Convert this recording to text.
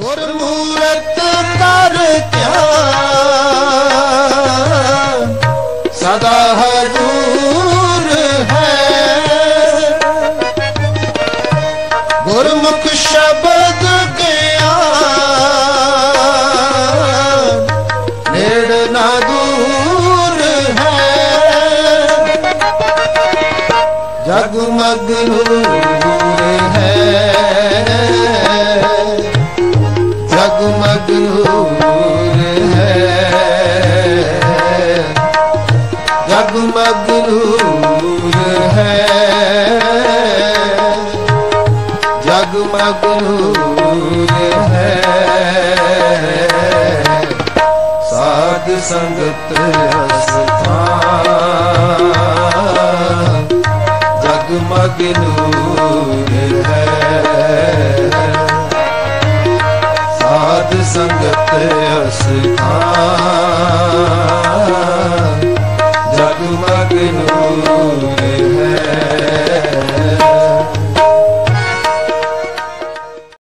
गुरमूरत कर ध्यान सदा हजूर है। गुरमुख शब्द ज्ञान नेड़ ना दूर है। जगमग नूर है, जगमग नूर है, जगमग नूर है, जगमग नूर है। साध संगत अस्थान जगमग नूर है। साध संगत अस्थान